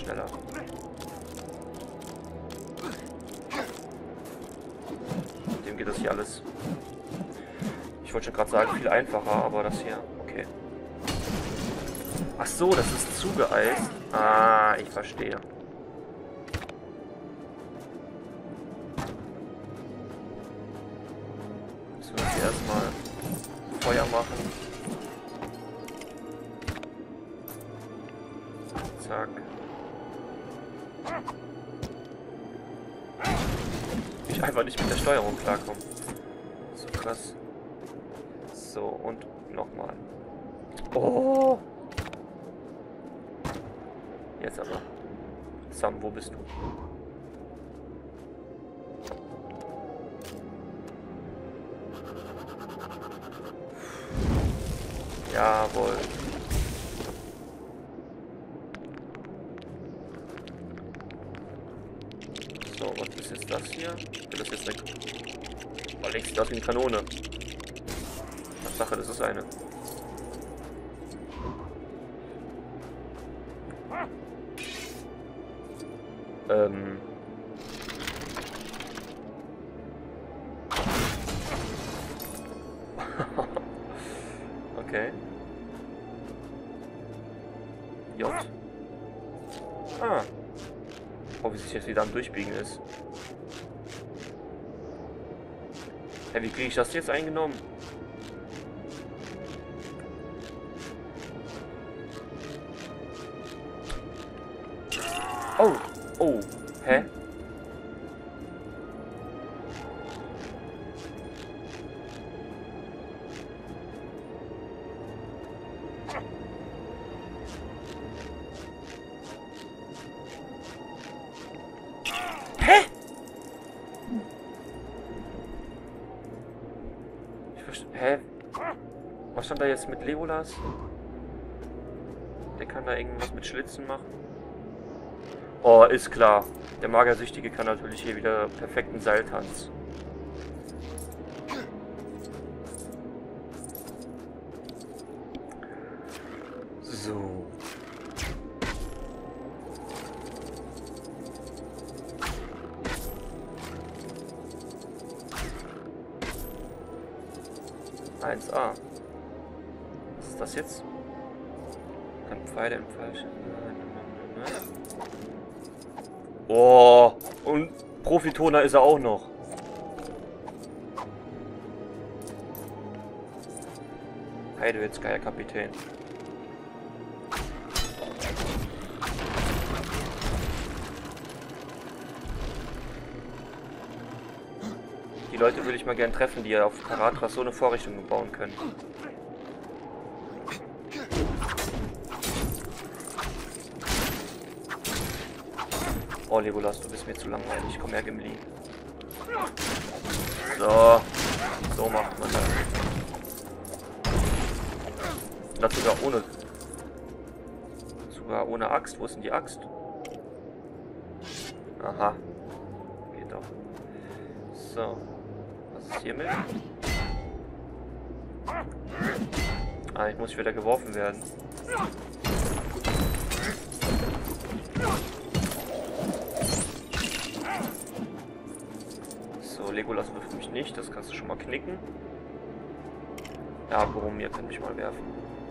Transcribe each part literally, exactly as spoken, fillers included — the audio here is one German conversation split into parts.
schneller. Dem geht das hier alles. Ich wollte schon gerade sagen, viel einfacher, aber das hier, okay. Ach so, das ist zugeeist. Ah, ich verstehe. Müssen wir jetzt erstmal Feuer machen. Zack. Ich einfach nicht mit der Steuerung klarkomme. So krass. So, und nochmal. Oh! Jetzt aber. Sam, wo bist du? Jawohl. So, was ist jetzt das hier? Das ist jetzt eine... Oh, links sieht aus wie eine Kanone. Tatsache, das ist eine. Ähm... Okay. J. Ah. Oh, wie sich jetzt wieder am Durchbiegen ist. Hey, wie kriege ich das jetzt eingenommen? Oh. Oh. Hä? Hä? Ich verstehe. Hä? Was stand da jetzt mit Legolas? Der kann da irgendwas mit Schlitzen machen. Oh, ist klar. Der Magersüchtige kann natürlich hier wieder perfekten Seiltanz. So. eins a. Was ist das jetzt? Kann Pfeile im falschen. Oh, und Profitoner ist er auch noch. Heidewitzgeier Kapitän. Die Leute würde ich mal gern treffen, die ja auf Karatras so eine Vorrichtung bauen können. Oh, Legolas, du bist mir zu langweilig. Komm her, Gimli. So. So macht man das. Das sogar ohne... Sogar ohne Axt. Wo ist denn die Axt? Aha. Geht doch. So. Was ist hiermit? Ah, ich muss wieder geworfen werden. So, Legolas wirft mich nicht, das kannst du schon mal knicken. Ja, Boromir kann mich mal werfen.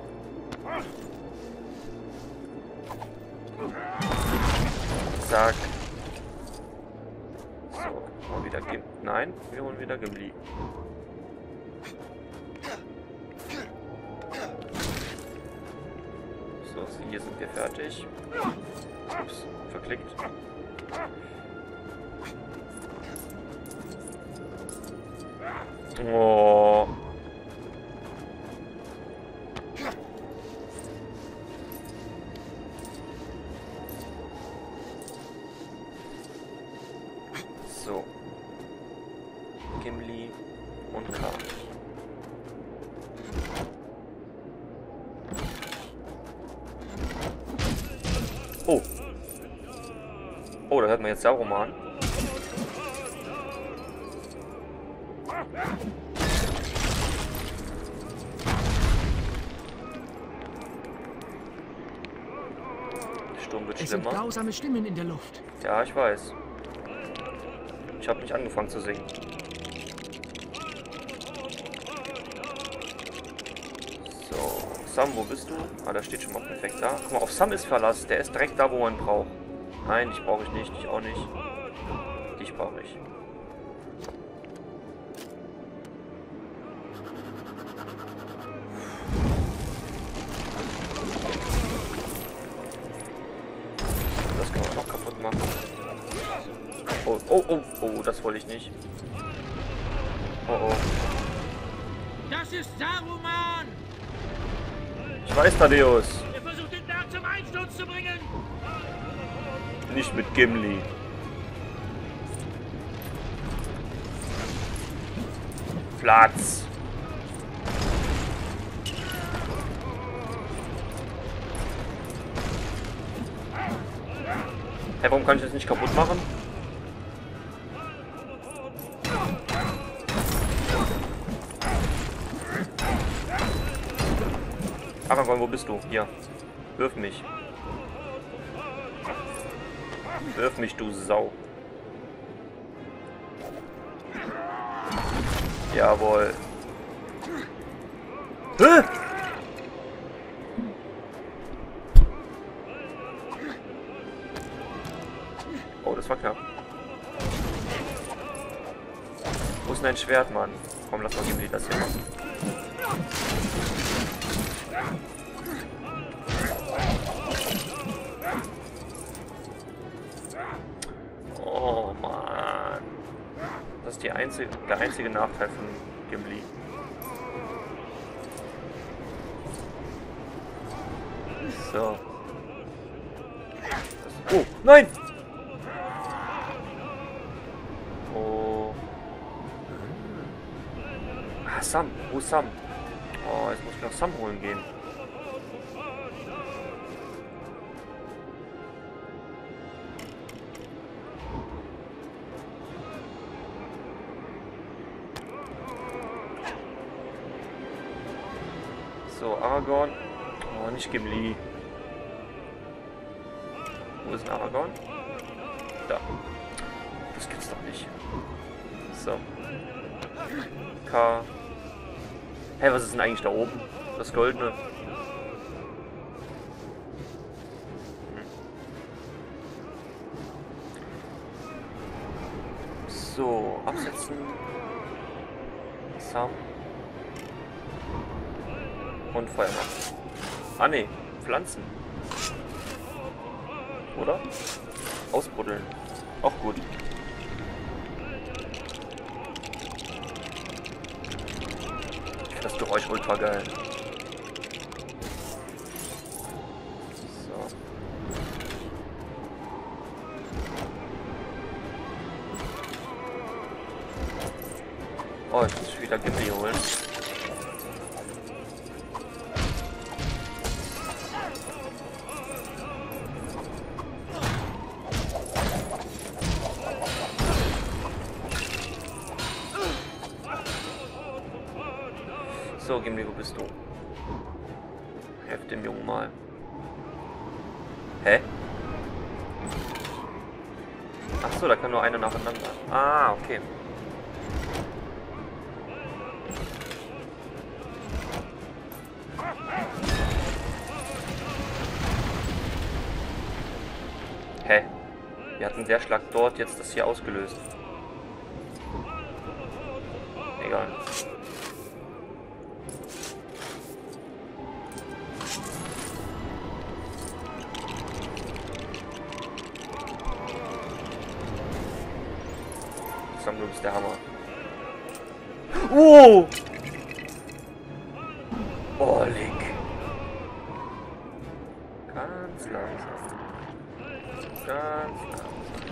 Zack. So, mal wieder Gimli. Nein, wir holen wieder Gimli. So, hier sind wir fertig. Ups, verklickt. Oh. So. Gimli und Karl. Oh. Oh, da hört man jetzt Sauroman. Sturm wird Es sind schlimmer. grausame Stimmen in der Luft. Ja, ich weiß. Ich habe nicht angefangen zu singen. So, Sam, wo bist du? Ah, da steht schon mal perfekt da. Guck mal, auf Sam ist Verlass. Der ist direkt da, wo man braucht. Nein, dich brauche ich nicht. Dich auch nicht. Dich brauche ich. Das kann man noch kaputt machen. Oh, oh, oh, oh, das wollte ich nicht. Oh, oh. Das ist Saruman! Ich weiß, Thaddeus. Er versucht den Berg zum Einsturz zu bringen! Nicht mit Gimli. Platz. Hey, warum kann ich das nicht kaputt machen? Aragorn, wo bist du? Hier. Wirf mich. Wirf mich, du Sau. Jawohl. Hä? Oh, das war knapp. Wo ist denn dein Schwert, Mann? Komm, lass mal Gimli das hier machen. Oh, Mann. Das ist die einzige, der einzige Nachteil von Gimli. So. Das, oh, nein! Oh. Ah, Sam. Wo ist Sam? Oh, jetzt muss ich noch Sam holen gehen. So, Aragorn. Oh, nicht Gimli. Wo ist denn Aragorn? Da. Das gibt's doch nicht. So. K. Hey, was ist denn eigentlich da oben? Das Goldene. Hm. So, absetzen. Sam. Und Feuer machen. Ah ne, Pflanzen. Oder? Ausbuddeln. Auch gut. Ich finde das Geräusch ultra geil. So. Oh, ich muss wieder Gimli holen. So, Gimli, wo bist du? Helf dem Jungen mal. Hä? Ach so, da kann nur einer nacheinander. Ah, okay. Hä? Wir hatten der Schlag dort, jetzt das hier ausgelöst. Egal. Du bist der Hammer. Oh! Oh, Link. Ganz langsam. Ganz langsam.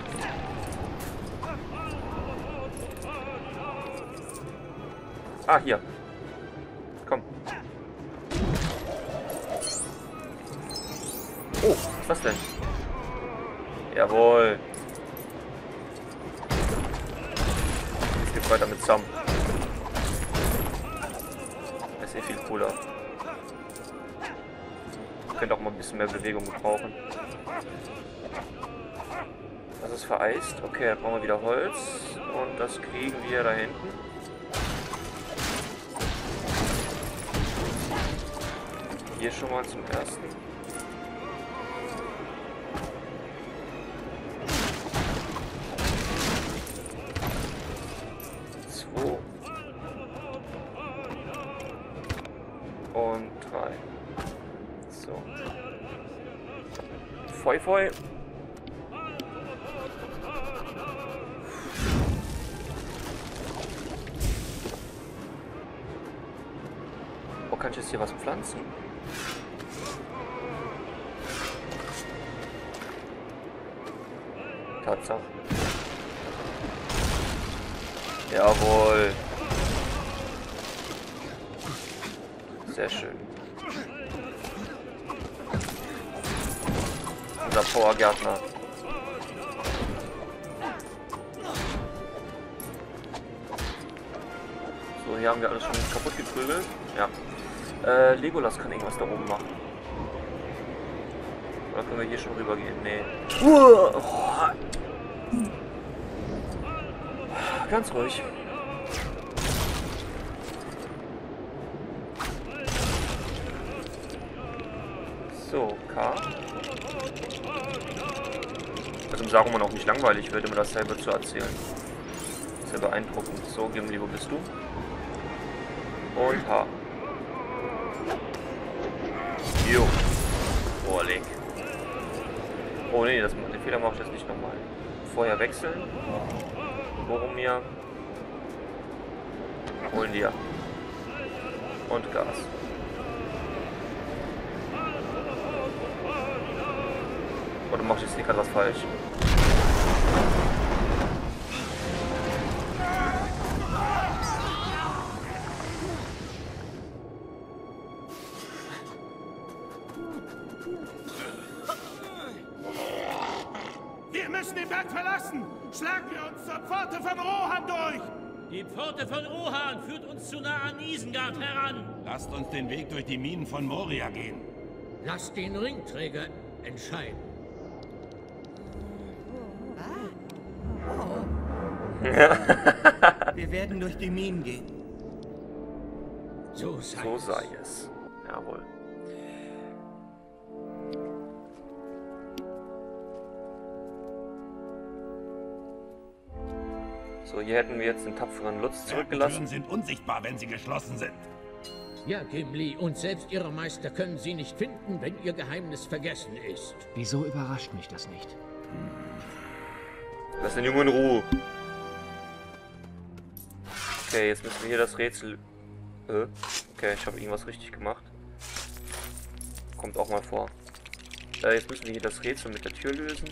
Ah, hier. Komm. Oh, was ist das denn? Jawohl. Weiter mit Sam. Das ist eh viel cooler. könnte auch mal ein bisschen mehr Bewegung gebrauchen. Das ist vereist. Okay, dann brauchen wir wieder Holz. Und das kriegen wir da hinten. Hier schon mal zum ersten. Zwei. Und drei. So. Foi, foi. Oh, kann ich jetzt hier was pflanzen? Tatsache. Jawohl. Sehr schön. Unser Powergärtner. So, hier haben wir alles schon kaputt geprügelt. Ja. Äh, Legolas kann irgendwas da oben machen. Oder können wir hier schon rüber gehen? Nee. Uh, oh. Ganz ruhig. So, K. Also im Saruman auch nicht langweilig wird, immer dasselbe zu erzählen. Sehr beeindruckend. So, Gimli, wo bist du? Und H. Jo. Oh, Link. Oh nee, das, den Fehler mache ich jetzt nicht nochmal. Vorher wechseln. Boromir. Holen dir. Und Gas. Oder mach ich jetzt nicht gerade was falsch? Wir müssen den Berg verlassen! Schlagen wir uns zur Pforte von Rohan durch! Die Pforte von Rohan führt uns zu nah an Isengard heran. Lasst uns den Weg durch die Minen von Moria gehen. Lasst den Ringträger entscheiden. Wir werden durch die Minen gehen. So sei, so sei es. Jawohl. So, hier hätten wir jetzt den tapferen Lutz zurückgelassen. Türen sind unsichtbar, wenn sie geschlossen sind. Ja, Gimli, und selbst Ihre Meister können Sie nicht finden, wenn Ihr Geheimnis vergessen ist. Wieso überrascht mich das nicht? Lass den Jungen in Ruhe. Okay, jetzt müssen wir hier das Rätsel... Äh? Okay, ich habe irgendwas richtig gemacht. Kommt auch mal vor. Äh, jetzt müssen wir hier das Rätsel mit der Tür lösen.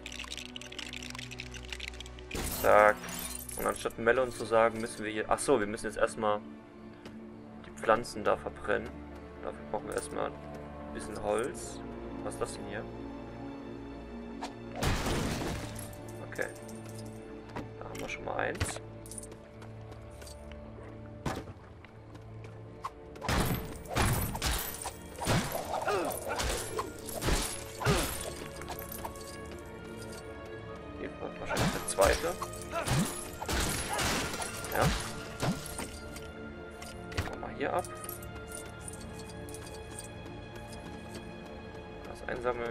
Zack. Und anstatt Melon zu sagen, müssen wir hier... Ach so, wir müssen jetzt erstmal die Pflanzen da verbrennen. Dafür brauchen wir erstmal ein bisschen Holz. Was ist das denn hier? Okay. Da haben wir schon mal eins. Hier kommt wahrscheinlich der zweite. Ja. Gehen wir mal hier ab. Das einsammeln.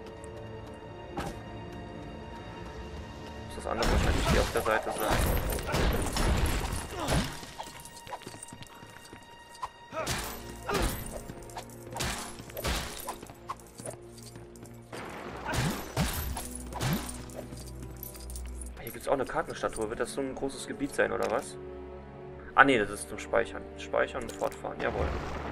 Muss das andere wahrscheinlich hier auf der Seite sein. Hier gibt es auch eine Kartenstatue. Wird das so ein großes Gebiet sein, oder was? Ah ne, das ist zum Speichern. Speichern und fortfahren, jawohl.